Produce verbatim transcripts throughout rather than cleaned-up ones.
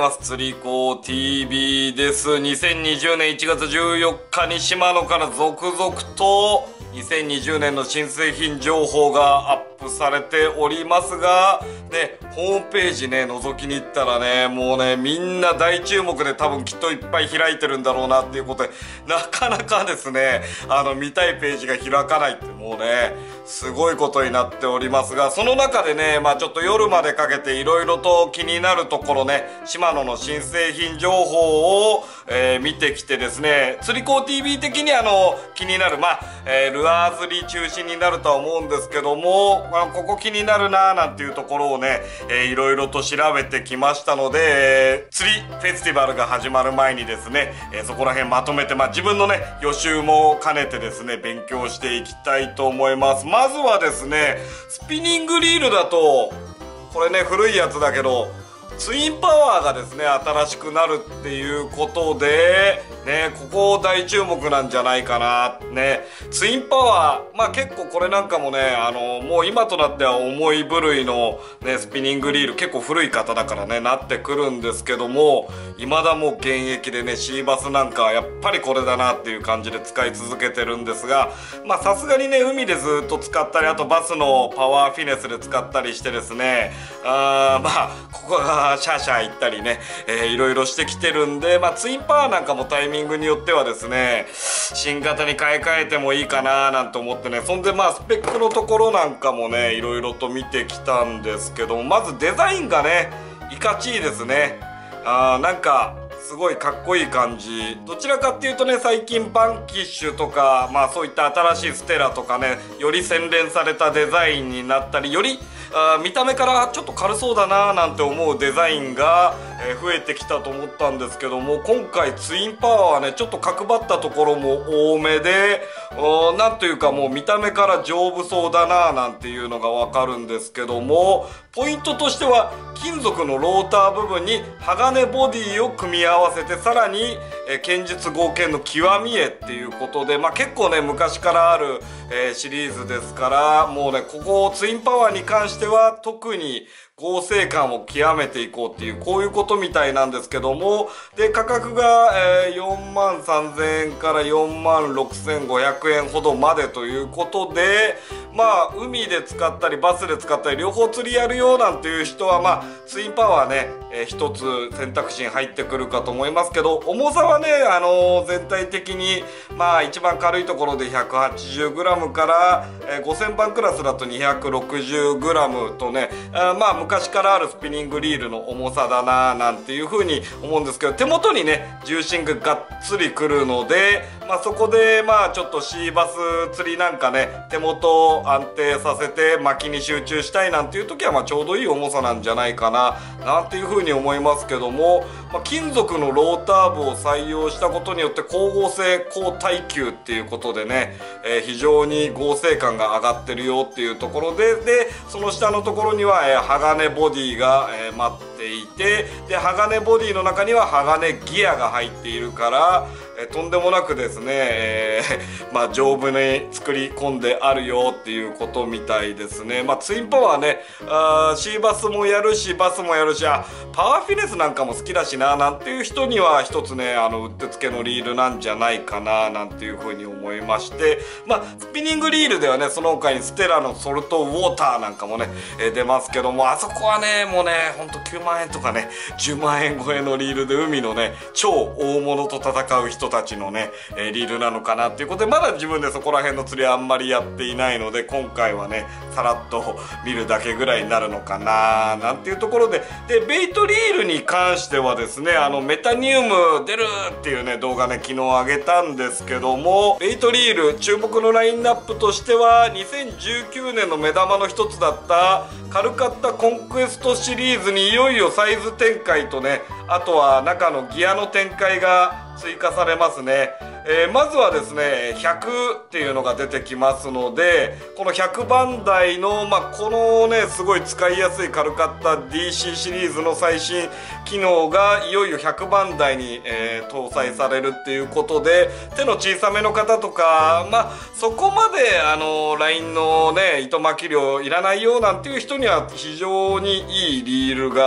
ます。釣り子 ティービー です。にせんにじゅうねんいちがつじゅうよっかにシマノから続々とにせんにじゅうねんの新製品情報がアップされておりますが、ね、ホームページね、覗きに行ったらね、もうね、みんな大注目で多分きっといっぱい開いてるんだろうなっていうことで、なかなかですね、あの、見たいページが開かないってもうね、すごいことになっておりますが、その中でね、まあちょっと夜までかけていろいろと気になるところね、シマノの新製品情報を、えー、見てきてですね、釣り子 ティービー 的にあの、気になる、まあ、えー、ルアー釣り中心になるとは思うんですけども、まあ、ここ気になるなーなんていうところをね、えー、いろいろと調べてきましたので、えー、釣りフェスティバルが始まる前にですね、えー、そこら辺まとめて、まあ自分のね、予習も兼ねてですね、勉強していきたいと思います。まずはですね、スピニングリールだと、これね、古いやつだけど、ツインパワーがですね、新しくなるっていうことで、ね、ここ大注目なんじゃないかな。ね、ツインパワー、まあ結構これなんかもね、あの、もう今となっては重い部類のね、スピニングリール、結構古い方だからね、なってくるんですけども、未だもう現役でね、シーバスなんかはやっぱりこれだなっていう感じで使い続けてるんですが、まあさすがにね、海でずっと使ったり、あとバスのパワーフィネスで使ったりしてですね、あーまあ、ここがシャーシャー行ったりね、えー、いろいろしてきてるんで、まあツインパワーなんかもタイミングによってはですね、新型に買い替えてもいいかななんて思ってね、そんでまあスペックのところなんかもね、いろいろと見てきたんですけども、まずデザインがね、いかちいですね。あーなんか、すごいかっこいい感じ。どちらかっていうとね、最近バンキッシュとか、まあそういった新しいステラとかね、より洗練されたデザインになったり、よりあ見た目からちょっと軽そうだなーなんて思うデザインが、えー、増えてきたと思ったんですけども、今回ツインパワーはね、ちょっと角張ったところも多めで、なんというかもう見た目から丈夫そうだなーなんていうのがわかるんですけども、ポイントとしては金属のローター部分に鋼ボディを組み合わせて、さらに、えー、剣術合剣の極みへっていうことで、まあ結構ね、昔からある、えー、シリーズですから、もうね、ここツインパワーに関しては特に合成感を極めていこうっていう、こういうことみたいなんですけども、で、価格が、えー、よんまんさんぜんえんからよんまんろくせんごひゃくえんほどまでということで、まあ、海で使ったり、バスで使ったり、両方釣りやるよなんていう人は、まあ、ツインパワーね、えー、一つ選択肢に入ってくるかと思いますけど、重さはね、あのー、全体的に、まあ、一番軽いところで ひゃくはちじゅうグラム から、えー、ごせんばんクラスだと にひゃくろくじゅうグラム とね、あまあ、昔からあるスピニングリールの重さだなぁなんていう風に思うんですけど、手元にね、重心ががっつりくるので、まあそこでまあちょっとシーバス釣りなんかね、手元を安定させて巻きに集中したいなんていう時はまあちょうどいい重さなんじゃないかな、なんていう風に思いますけども、まあ、金属のローター部を採用したことによって光合成高耐久っていうことでね、えー、非常に合成感が上がってるよっていうところで、で、その下のところには、えー、鋼ボディが、えー、待っていて、で、鋼ボディの中には鋼ギアが入っているから、えー、とんでもなくですね、えー、まあ丈夫に作り込んであるよっていうことみたいですね。まあツインパワーね、あーシーバスもやるし、バスもやるし、あ、パワーフィネスなんかも好きだしな、なんていう人には一つね、あの、うってつけのリールなんじゃないかな、なんていうふうに思いまして、まあ、スピニングリールではね、その他にステラのソルトウォーターなんかもね、えー、出ますけども、あそこはね、もうね、ほんときゅうまんえんとかね、じゅうまんえん超えのリールで海のね、超大物と戦う人たちのね、えー、リールなのかなっていうことで、まだ自分でそこら辺の釣りあんまりやっていないので、今回はね、さらっと見るだけぐらいになるのかな、なんていうところで、で、ベイトリールに関してはですね、あの、メタニウム出るっていうね、動画ね、昨日上げたんですけども、ベイトリール、注目のラインナップとしては、にせんじゅうきゅうねんの目玉の一つだった、カルカッタコンクエストシリーズにいよいよサイズ展開とね、あとは中のギアの展開が追加されますね。えー、まずはですね、ひゃくっていうのが出てきますので、このひゃくばん台の、まあ、このね、すごい使いやすいカルカッタ ディーシー シリーズの最新機能がいよいよひゃくばん台に、えー、搭載されるっていうことで、手の小さめの方とか、まあ、そこまで、あの、ラインのね、糸巻き量いらないよなんていう人には非常にいいリールが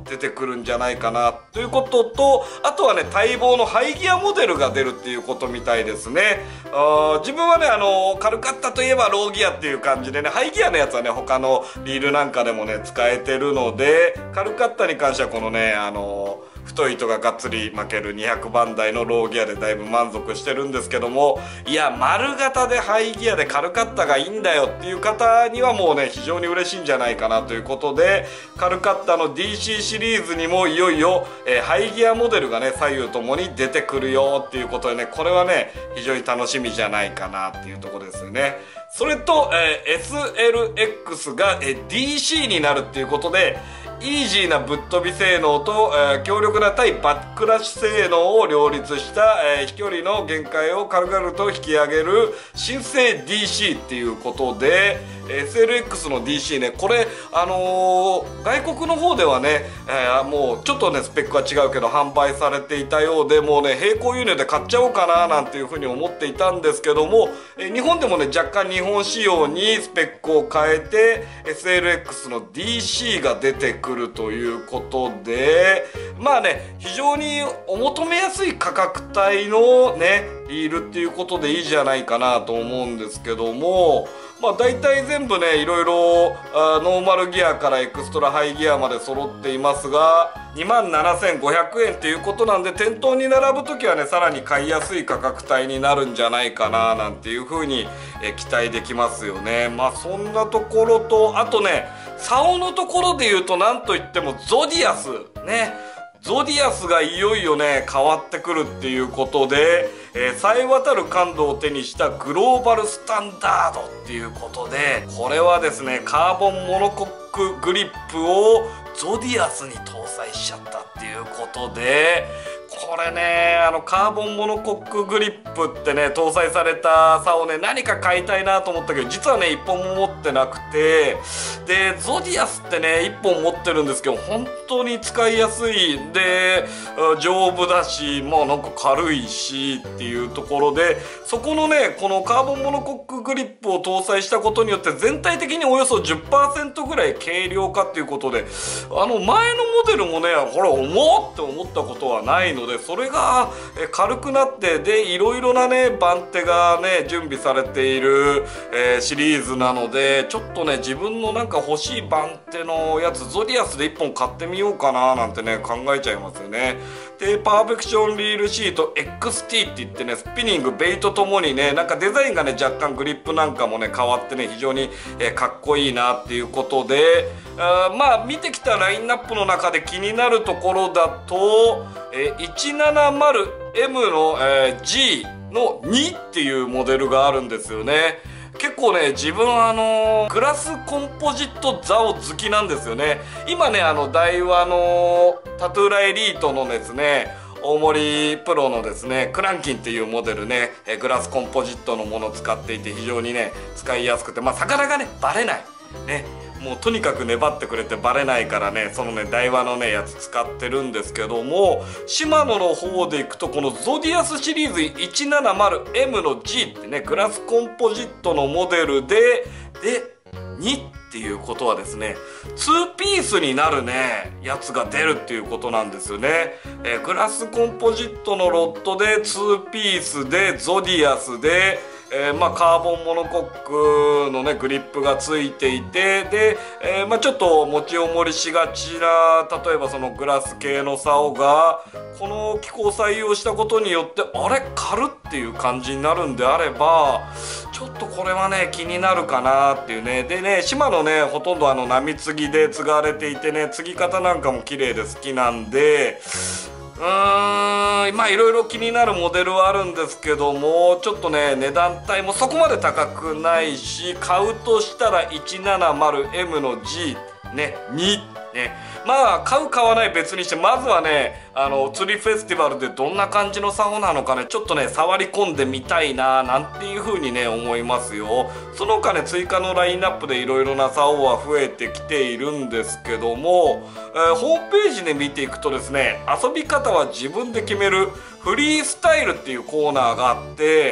出てくるんじゃないかなということと、あとはね待望のハイギアモデルが出るっていうことみたいですね。あ自分はねあのカルカッタといえばローギアっていう感じでね、ハイギアのやつはね他のリールなんかでもね使えてるので、カルカッタに関してはこのねあの太い糸ががっつり巻けるにひゃくばん台のローギアでだいぶ満足してるんですけども、いや丸型でハイギアでカルカッタがいいんだよっていう方にはもうね非常に嬉しいんじゃないかなということで、カルカッタの ディーシー シリーズにもいよいよ、えー、ハイギアモデルがね左右ともに出てくるよっていうことでね、これはね非常に楽しみじゃないかなっていうところですよね。それと、えー、エスエルエックス が、えー、ディーシー になるっていうことで、イージーなぶっ飛び性能と、えー、強力な対バックラッシュ性能を両立した、えー、飛距離の限界を軽々と引き上げる新生 ディーシー っていうことで、エスエルエックス の ディーシー ね、これあのー、外国の方ではね、えー、もうちょっとねスペックは違うけど販売されていたようで、もうね並行輸入で買っちゃおうかななんていうふうに思っていたんですけども、えー、日本でもね若干日本仕様にスペックを変えて エスエルエックス の ディーシー が出てくるということで、まあね非常にお求めやすい価格帯のねリールっていうことでいいじゃないかなと思うんですけども、まあ大体全部ねいろいろあノーマルギアからエクストラハイギアまで揃っていますが、にまんななせんごひゃくえんっていうことなんで、店頭に並ぶ時はねさらに買いやすい価格帯になるんじゃないかななんていう風にえ期待できますよね。まあそんなところと、あとね竿のところで言うとなんといってもゾディアスね、ゾディアスがいよいよね変わってくるっていうことで、えー、冴え渡る感度を手にしたグローバルスタンダードっていうことで、これはですねカーボンモノコックグリップをゾディアスに搭載しちゃったっていうことで、これねあのカーボンモノコックグリップってね搭載された竿をね何か買いたいなと思ったけど、実はねいっぽんも持ってなくて、でゾディアスってねいっぽん持ってるんですけど本当に使いやすいで丈夫だし、まあなんか軽いしっていうところで、そこのねこのカーボンモノコックグリップを搭載したことによって全体的におよそ じゅっパーセント ぐらい軽量化っていうことで、あの前のモデルもねこれ重っって思ったことはないので、それが軽くなってでいろいろなね番手がね準備されている、えー、シリーズなので、ちょっとね自分のなんか欲しい番手のやつゾディアスでいっぽん買ってみようかななんてね考えちゃいますよね。でパーフェクションリールシート エックスティー って言ってね、スピニングベイトともにねなんかデザインがね若干グリップなんかもね変わってね非常に、えー、かっこいいなっていうことで、あまあ見てきたラインナップの中で気になるところだと、えー、いちななまるエム の、えー、ジー のにっていうモデルがあるんですよね。結構ね自分あのー、グラスコンポジット竿好きなんですよね。今ねあのダイワのタトゥーラエリートのですね大森プロのですねクランキンっていうモデルね、えグラスコンポジットのものを使っていて非常にね使いやすくて、まあ魚がねバレないね、もうとにかく粘ってくれてバレないからね、そのねダイワのねやつ使ってるんですけども、シマノの方でいくとこのゾディアスシリーズ いちななまるエム の ジー ってねグラスコンポジットのモデルででにっていうことはですねにピースになるねやつが出るっていうことなんですよね。えー、グラスコンポジットのロットでにピースでゾディアスで、えー、まあカーボンモノコックのねグリップがついていて、で、えー、まあちょっと持ち重りしがちな例えばそのグラス系の竿がこの機構を採用したことによってあれ軽っていう感じになるんであれば、ちょっとこれはね気になるかなっていうね。でね島のねほとんどあの波継ぎで継がれていてね継ぎ方なんかも綺麗で好きなんで、うーんまあいろいろ気になるモデルはあるんですけども、ちょっとね値段帯もそこまで高くないし、買うとしたら いちななまるエム の ジー ねにね、まあ買う買わない別にして、まずはねあの釣りフェスティバルでどんな感じの竿なのかねちょっとね触り込んでみたいななんていう風にね思いますよ。その他ね追加のラインナップでいろいろな竿は増えてきているんですけども、えー、ホームページで見ていくとですね遊び方は自分で決めるフリースタイルっていうコーナーがあって、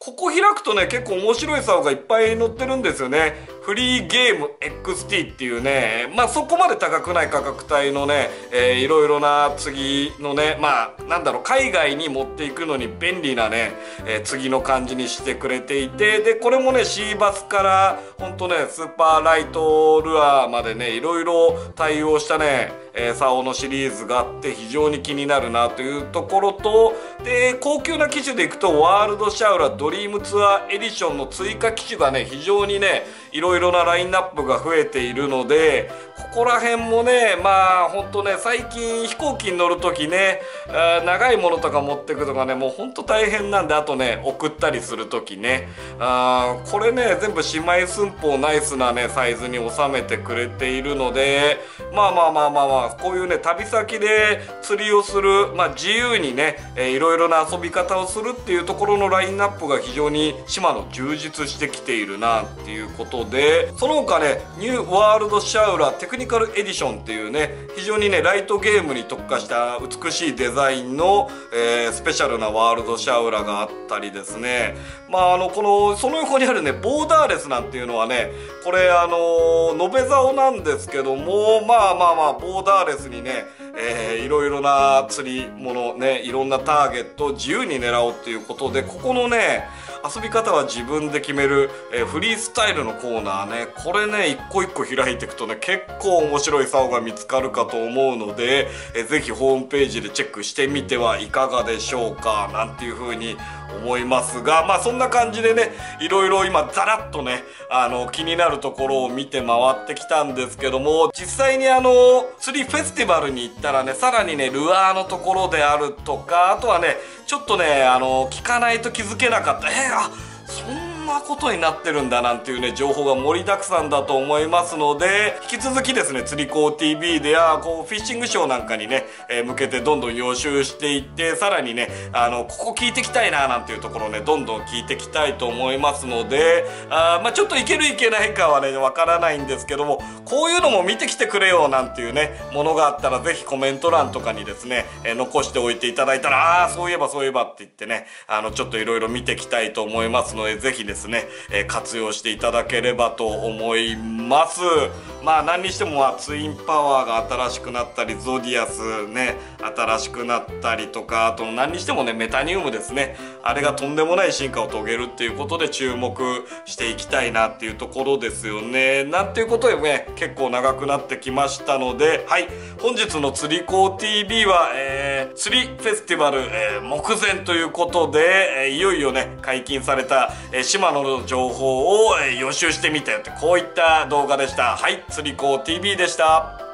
ここ開くとね、結構面白い竿がいっぱい載ってるんですよね。フリーゲーム エックスティー っていうね、まあそこまで高くない価格帯のね、えー、いろいろな次のね、まあなんだろう、海外に持っていくのに便利なね、えー、次の感じにしてくれていて、で、これもね、シーバスからほんとね、スーパーライトルアーまでね、いろいろ対応したね、えー、竿のシリーズがあって非常に気になるなというところと、で、高級な機種でいくとワールドシャウラドリームツアーエディションの追加機種がね、非常にね、いろいろなラインナップが増えているので、ここら辺もね、まあほんとね、最近飛行機に乗るときね、長いものとか持ってくとかね、もうほんと大変なんで、あとね、送ったりするときね、あこれね、全部姉妹寸法ナイスなね、サイズに収めてくれているので、まあまあまあまあまあ、こういうね、旅先で釣りをする、まあ自由にね、えー、いろいろな遊び方をするっていうところのラインナップが非常にシマノ充実してきているなっていうことで、その他ね、ニューワールドシャウラテクニカルエディションっていうね、非常にね、ライトゲームに特化した美しいデザインの、えー、スペシャルなワールドシャウラがあったりですね、まああの、この、その横にあるね、ボーダーレスなんていうのはね、これあのー、延べ竿なんですけども、まあまあまあ、ボーダーレスにね、えー、いろいろな釣り物ね、いろんなターゲットを自由に狙おうっていうことで、ここのね、遊び方は自分で決める、えー、フリースタイルのコーナーね、これね、一個一個開いていくとね、結構面白い竿が見つかるかと思うので、えー、ぜひホームページでチェックしてみてはいかがでしょうか、なんていう風に思いますが、まあそんな感じでね、いろいろ今ザラッとね、あの気になるところを見て回ってきたんですけども、実際にあの釣りフェスティバルに行ったらね、さらにね、ルアーのところであるとか、あとはね、ちょっとね、あの聞かないと気づけなかった、えー、あそんなことになってるんだなんていうね、情報が盛りだくさんだと思いますので、引き続きですね、釣り子 ティービー でやこうフィッシングショーなんかにね、えー、向けてどんどん予習していって、さらにね、あのここ聞いてきたいななんていうところをね、どんどん聞いてきたいと思いますので、あまあちょっといけるいけないかはね、わからないんですけども、こういうのも見てきてくれよなんていうね、ものがあったらぜひコメント欄とかにですね、えー、残しておいていただいたら、ああそういえばそういえばって言ってね、あのちょっといろいろ見てきたいと思いますので、ぜひですね、えー、活用していただければと思います。まあ何にしても、まあ、ツインパワーが新しくなったり、ゾディアスね、新しくなったりとか、あと何にしてもね、メタニウムですね、あれがとんでもない進化を遂げるっていうことで注目していきたいなっていうところですよね。なんていうことでね、結構長くなってきましたので、はい、本日の釣り子 ティービー は、えー、釣りフェスティバル、えー、目前ということで、えー、いよいよね、解禁された、えー、シマノの情報を、えー、予習してみたよって、こういった動画でした。はい、釣り子 ティービー でした。